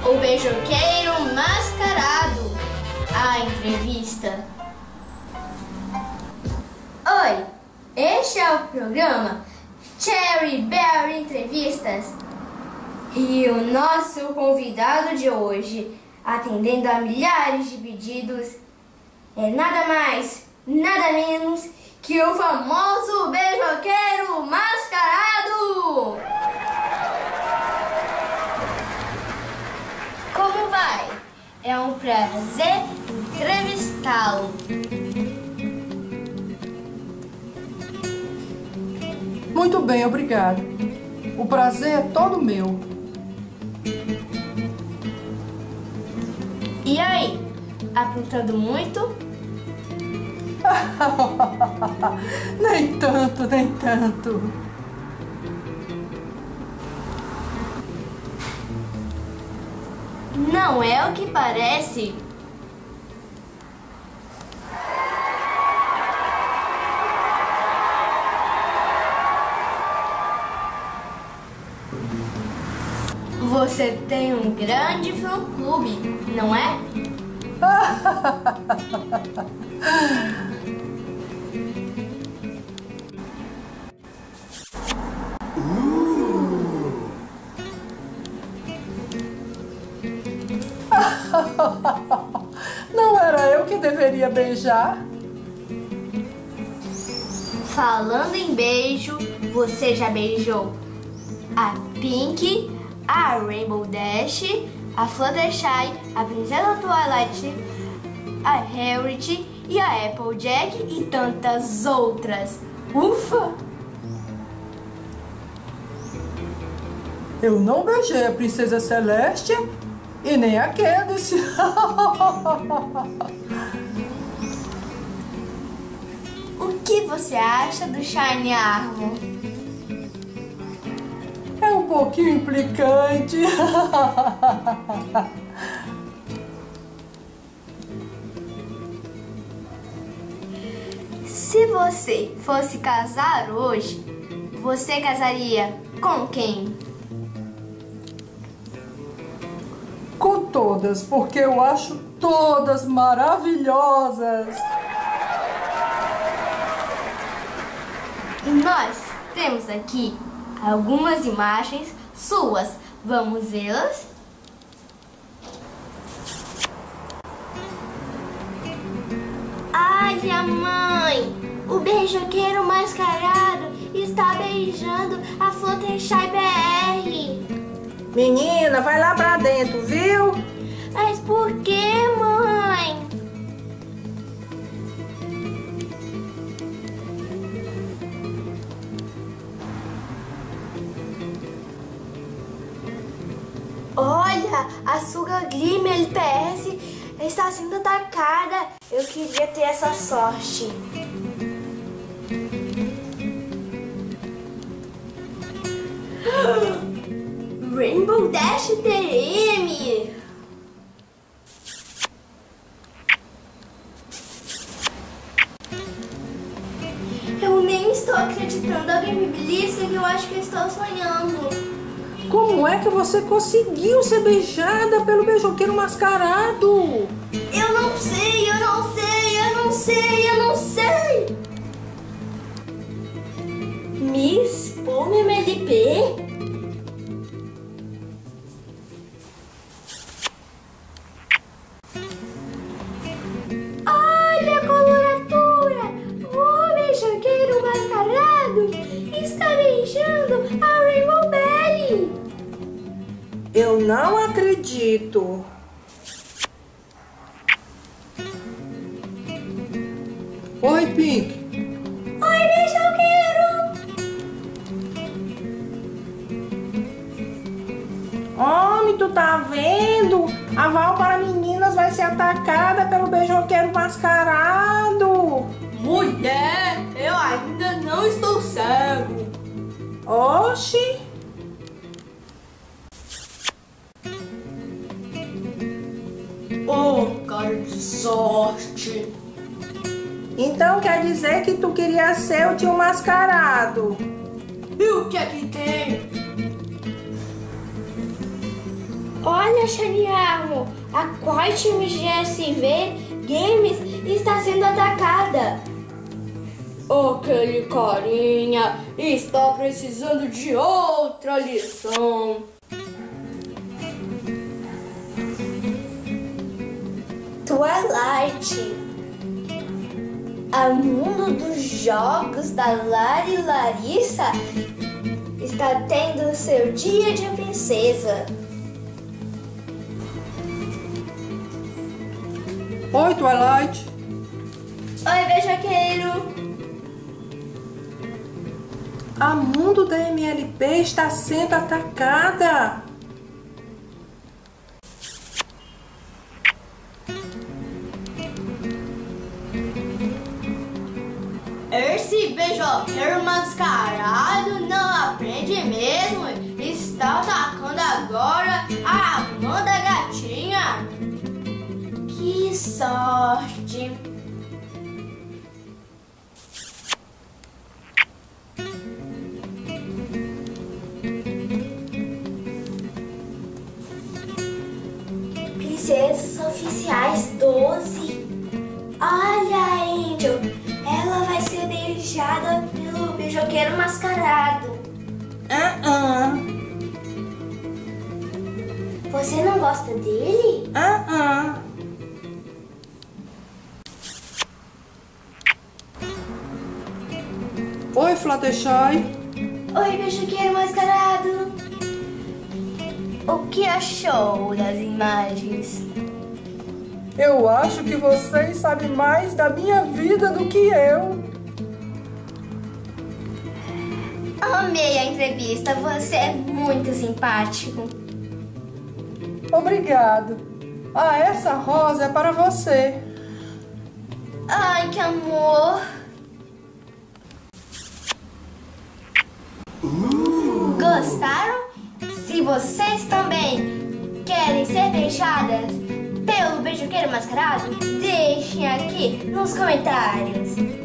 O Beijoqueiro Mascarado. A entrevista. Oi, este é o programa Cherry Berry Entrevistas. E o nosso convidado de hoje, atendendo a milhares de pedidos, é nada mais, nada menos que o famoso Beijoqueiro Mascarado! Como vai? É um prazer entrevistá-lo. Muito bem, obrigado. O prazer é todo meu. E aí, aprontando muito? Nem tanto, nem tanto. Não é o que parece. Você tem um grande fã-clube, não é? Não era eu que deveria beijar? Falando em beijo, você já beijou a Pink, a Rainbow Dash, a Fluttershy, a Princesa Twilight, a Harriet e a Applejack e tantas outras. Ufa! Eu não beijei a Princesa Celeste e nem a Candice. O que você acha do Shiny Armor? É um pouquinho implicante. Se você fosse casar hoje, você casaria com quem? Com todas, porque eu acho todas maravilhosas. Nós temos aqui algumas imagens suas. Vamos vê-las? Olha, mãe! O Beijoqueiro Mascarado está beijando a Fluttershy BR. Menina, vai lá pra dentro, viu? Mas por que, mãe? Olha, a Suga Glimmer LPS está sendo atacada. Eu queria ter essa sorte. Rainbow Dash TM. Eu nem estou acreditando. Alguém me belisca que eu acho que eu estou sonhando. Como é que você conseguiu ser beijada pelo Beijoqueiro Mascarado? Eu não sei, eu não sei, eu não sei, eu não sei. Miss Pome MLP? Olha a coloratura! O Beijoqueiro Mascarado está beijando a Rainbow Belly! Eu não acredito. Oi, Pink. Oi, Beijoqueiro! Homem, tu tá vendo? A Val para Meninas vai ser atacada pelo Beijoqueiro Mascarado. Mulher, eu ainda não estou cego. Oxi. Oh, cara de sorte. Então quer dizer que tu queria ser o tio Mascarado? E o que é que tem? Olha Olha, Xaniarmo, a Quite MGSV Games está sendo atacada. Aquele carinha está precisando de outra lição. Twilight, a mundo dos jogos da Lara e Larissa está tendo seu dia de princesa. Oi, Twilight. Oi, beijoqueiro. A mundo da MLP está sendo atacada. Esse beijoqueiro mascarado não aprende mesmo. Está atacando agora a Amanda Gatinha. Que sorte. Princesas oficiais 12. Olha, Angel, ela vai ser beijada pelo beijoqueiro mascarado. Você não gosta dele? Oi, Fluttershy. Oi, beijoqueiro mascarado. O que achou das imagens? Eu acho que vocês sabem mais da minha vida do que eu. Amei a entrevista, você é muito simpático. Obrigado. Ah, essa rosa é para você. Ai, que amor. Gostaram? Se vocês também querem ser beijadas pelo beijoqueiro mascarado, deixem aqui nos comentários.